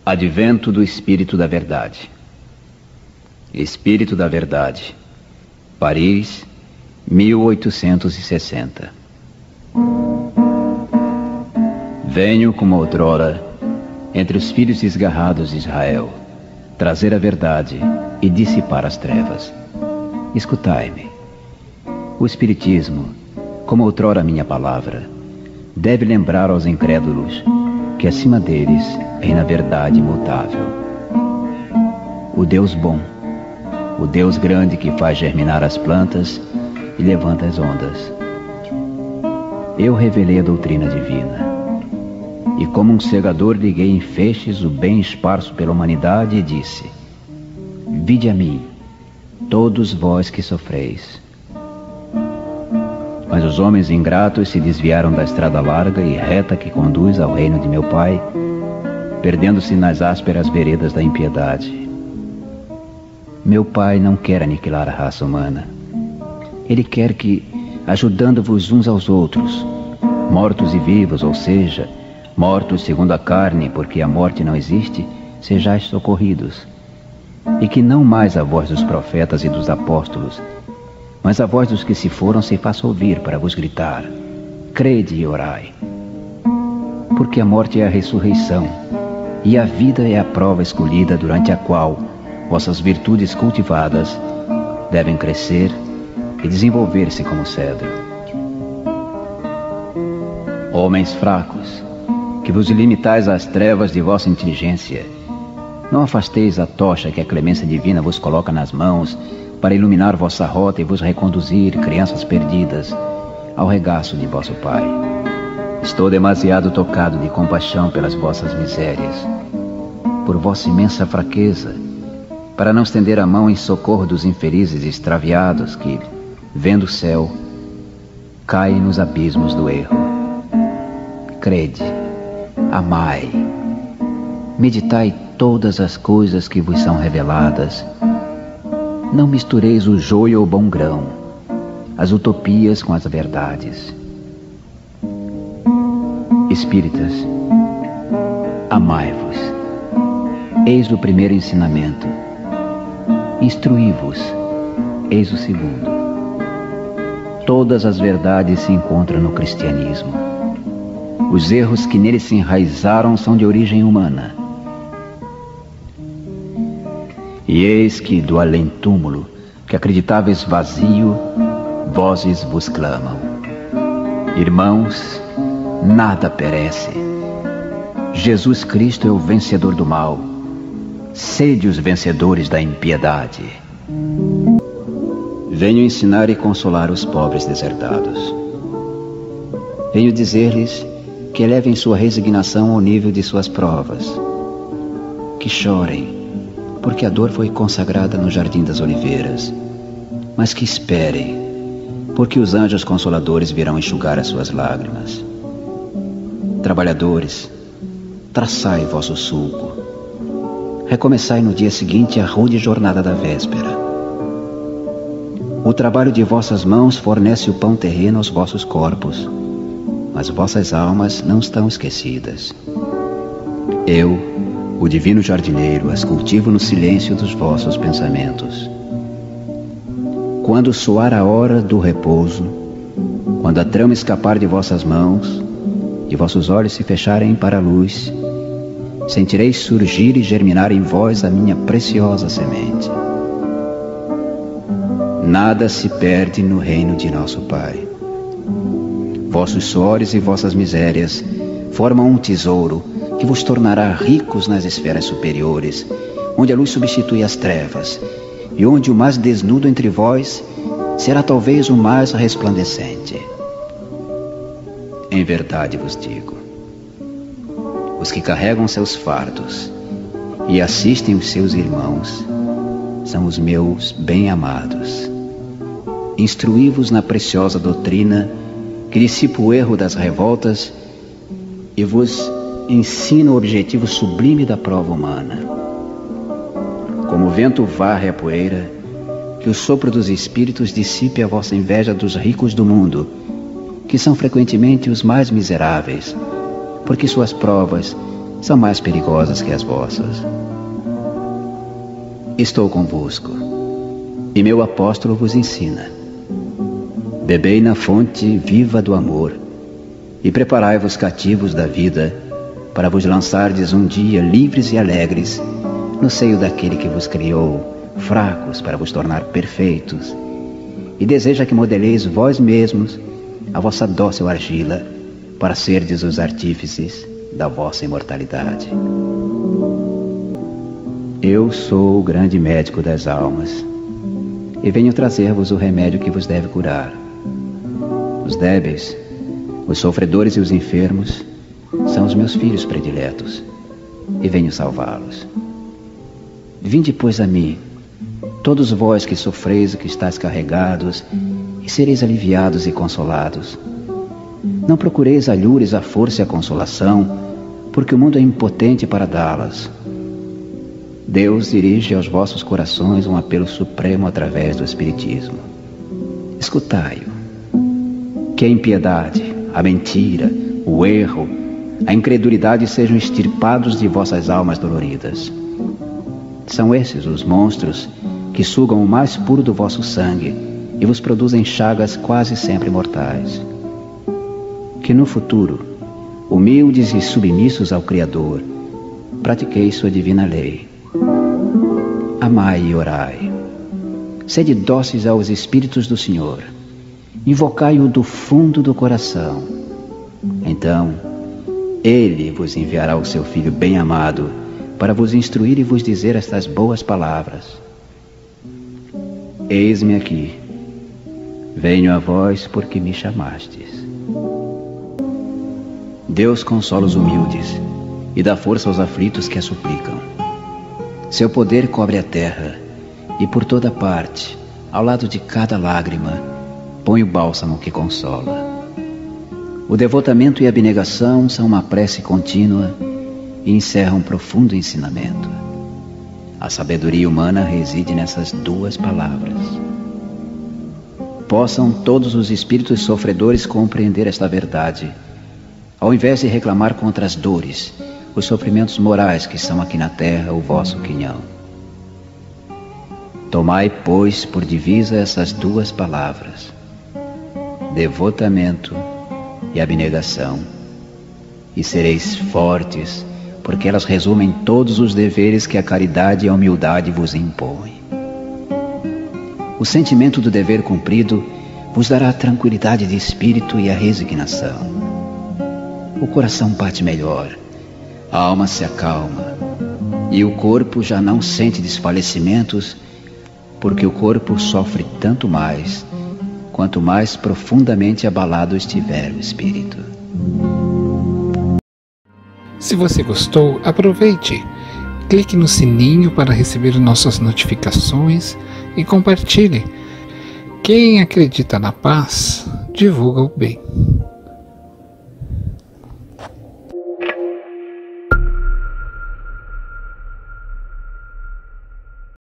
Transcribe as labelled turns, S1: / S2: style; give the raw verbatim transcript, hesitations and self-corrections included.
S1: Advento do Espírito da Verdade. Espírito da Verdade, Paris, mil oitocentos e sessenta. Venho como outrora entre os filhos desgarrados de Israel, trazer a verdade e dissipar as trevas. Escutai-me. O Espiritismo, como outrora minha palavra, deve lembrar aos incrédulos que acima deles reina a verdade imutável. O Deus bom, o Deus grande que faz germinar as plantas e levanta as ondas. Eu revelei a doutrina divina, e como um segador liguei em feixes o bem esparso pela humanidade e disse: vinde a mim, todos vós que sofreis. Mas os homens ingratos se desviaram da estrada larga e reta que conduz ao reino de meu Pai, perdendo-se nas ásperas veredas da impiedade. Meu Pai não quer aniquilar a raça humana. Ele quer que, ajudando-vos uns aos outros, mortos e vivos, ou seja, mortos segundo a carne, porque a morte não existe, sejais socorridos. E que não mais a voz dos profetas e dos apóstolos, mas a voz dos que se foram se faça ouvir para vos gritar: crede e orai. Porque a morte é a ressurreição, e a vida é a prova escolhida durante a qual vossas virtudes cultivadas devem crescer e desenvolver-se como cedro. Homens fracos, que vos limitais às trevas de vossa inteligência, não afasteis a tocha que a clemência divina vos coloca nas mãos para iluminar vossa rota e vos reconduzir, crianças perdidas, ao regaço de vosso Pai. Estou demasiado tocado de compaixão pelas vossas misérias, por vossa imensa fraqueza, para não estender a mão em socorro dos infelizes extraviados que, vendo o céu, caem nos abismos do erro. Crede, amai, meditai todas as coisas que vos são reveladas. Não mistureis o joio ou bom grão, as utopias com as verdades. Espíritas, amai-vos. Eis o primeiro ensinamento. Instruí-vos. Eis o segundo. Todas as verdades se encontram no cristianismo. Os erros que nele se enraizaram são de origem humana. E eis que do além-túmulo, que acreditáveis vazio, vozes vos clamam: irmãos, nada perece. Jesus Cristo é o vencedor do mal. Sede os vencedores da impiedade. Venho ensinar e consolar os pobres deserdados. Venho dizer-lhes que elevem sua resignação ao nível de suas provas. Que chorem, porque a dor foi consagrada no Jardim das Oliveiras, mas que esperem, porque os anjos consoladores virão enxugar as suas lágrimas. Trabalhadores, traçai vosso sulco. Recomeçai no dia seguinte a rude jornada da véspera. O trabalho de vossas mãos fornece o pão terreno aos vossos corpos, mas vossas almas não estão esquecidas. Eu, o divino jardineiro, as cultivo no silêncio dos vossos pensamentos. Quando soar a hora do repouso, quando a trama escapar de vossas mãos e vossos olhos se fecharem para a luz, sentireis surgir e germinar em vós a minha preciosa semente. Nada se perde no reino de nosso Pai. Vossos suores e vossas misérias formam um tesouro que vos tornará ricos nas esferas superiores, onde a luz substitui as trevas, e onde o mais desnudo entre vós será talvez o mais resplandecente. Em verdade vos digo, os que carregam seus fardos e assistem os seus irmãos são os meus bem-amados. Instruí-vos na preciosa doutrina que dissipa o erro das revoltas e vos ensina o objetivo sublime da prova humana. Como o vento varre a poeira, que o sopro dos espíritos dissipe a vossa inveja dos ricos do mundo, que são frequentemente os mais miseráveis, porque suas provas são mais perigosas que as vossas. Estou convosco, e meu apóstolo vos ensina. Bebei na fonte viva do amor, e preparai-vos cativos da vida, para vos lançardes um dia livres e alegres no seio daquele que vos criou, fracos para vos tornar perfeitos, e deseja que modeleis vós mesmos a vossa dócil argila, para serdes os artífices da vossa imortalidade. Eu sou o grande médico das almas, e venho trazer-vos o remédio que vos deve curar. Os débeis, os sofredores e os enfermos são os meus filhos prediletos, e venho salvá-los. Vinde, pois, a mim, todos vós que sofreis e que estáis carregados, e sereis aliviados e consolados. Não procureis alhures a força e a consolação, porque o mundo é impotente para dá-las. Deus dirige aos vossos corações um apelo supremo através do Espiritismo. Escutai-o. Que a impiedade, a mentira, o erro, a incredulidade sejam extirpados de vossas almas doloridas. São esses os monstros que sugam o mais puro do vosso sangue e vos produzem chagas quase sempre mortais. Que no futuro, humildes e submissos ao Criador, pratiqueis sua divina lei. Amai e orai. Sede dóceis aos Espíritos do Senhor. Invocai-o do fundo do coração. Então, Ele vos enviará o seu Filho bem-amado para vos instruir e vos dizer estas boas palavras. Eis-me aqui. Venho a vós porque me chamastes. Deus consola os humildes e dá força aos aflitos que a suplicam. Seu poder cobre a terra e por toda parte, ao lado de cada lágrima, põe o bálsamo que consola. O devotamento e a abnegação são uma prece contínua e encerram um profundo ensinamento. A sabedoria humana reside nessas duas palavras. Possam todos os espíritos sofredores compreender esta verdade, ao invés de reclamar contra as dores, os sofrimentos morais que são aqui na terra o vosso quinhão. Tomai, pois, por divisa essas duas palavras: devotamento e abnegação, e sereis fortes, porque elas resumem todos os deveres que a caridade e a humildade vos impõem. O sentimento do dever cumprido vos dará a tranquilidade de espírito e a resignação. O coração bate melhor, a alma se acalma, e o corpo já não sente desfalecimentos, porque o corpo sofre tanto mais, quanto mais profundamente abalado estiver o espírito.
S2: Se você gostou, aproveite, clique no sininho para receber nossas notificações e compartilhe. Quem acredita na paz, divulga o bem.